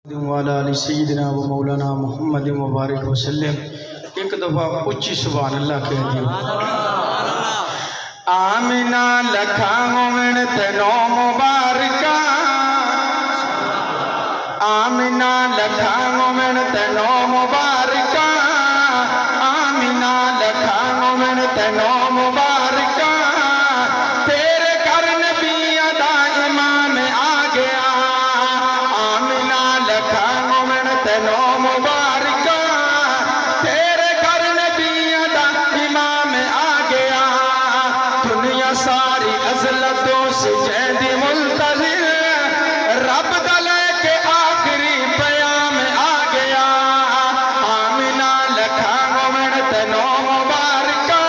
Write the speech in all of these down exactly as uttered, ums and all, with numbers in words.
वाला अली सय्यदना व मौलाना मुहम्मद मुबारक वसल्लम। एक दफ़ा उच्ची सुभान अल्लाह कह दियो। आमिना लखा मोमिन तेनो मुबारका, आमिना लखा मोमिन तेनो मुबारका, आमिना लखा मोमिन तेनो मुबारका। तेरे घर नबी अदा इमाम आ गया, आमिना लखा मोमिन तेनो मुबारका। तेरे घर नबी अदा इमाम आ गया, दुनिया सारी अज़लतों से जैदी मुल्तज़िर, रब दले के आखिरी पयाम आ गया। आमिना लखा मोमिन तेनो मुबारका,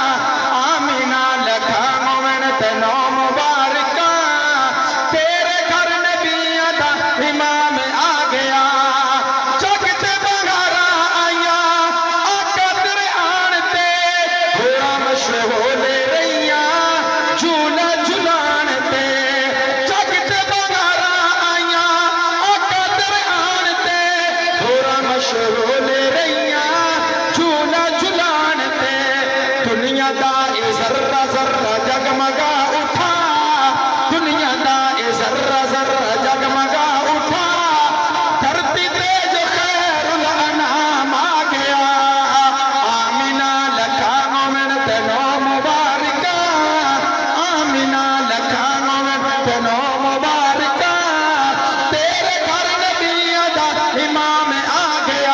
आमिना लखा मोमिन तेनो मुबारका। तेरे घर नबी अदा इमाम आ गया, जगते बगारा आया आका तेरे आन ते, होरा मशहूर रहिया झूला झुलान ते। जगते बगारा आया आका तेरे आन ते, होरा मशहूर रहिया झूला झुलान ते। दुनिया दा ए जर्रा जर्रा जगमगा उठा, दुनिया दा ए जर्रा जर्रा जगमगा उठा। धरती पे जो खैरुल अनाम आ गया, आमिना लखा मोमिन तेनो मुबारका, आमिना लखा मोमिन तेनो मुबारका। तेरे घर नबी अदा इमाम आ गया,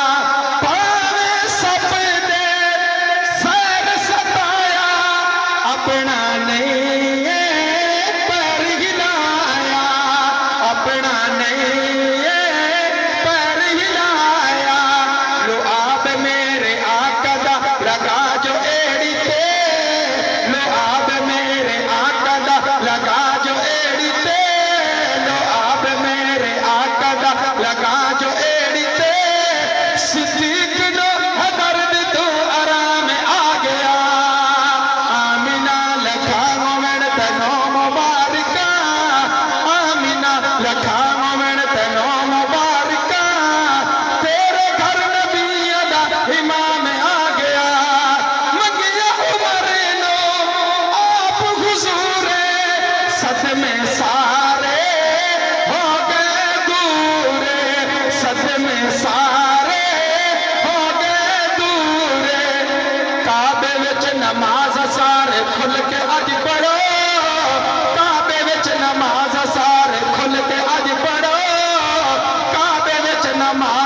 पावे सब दे सैर सताया, अपना नहीं पैर हिलाया, अपना नहीं पैर हिलाया। लो आप मेरे आका दा लगा जो एड़ी ते, लो आप मेरे आका दा लगा जो एड़ी ते, लो आप मेरे आका दा लगा जो एड़ी ते। सिद्दीक नो दर्द तो आराम आ गया, आमिना लखा मोमिन तेनो मुबारका, आमिना लखा मोमिन तेनो मुबारका। तेरे घर नबी अदा इमाम आ गया, मंगिया उमर नो आप हुजूरे, सदमे सारे हो गए दूरे, सदमे सारे हो गए दूरे। काबे विच नमाज सारे खुल के अज पढ़ो, काबे विच नमाज सारे खुल के अज पढ़ो, काबे विच नमाज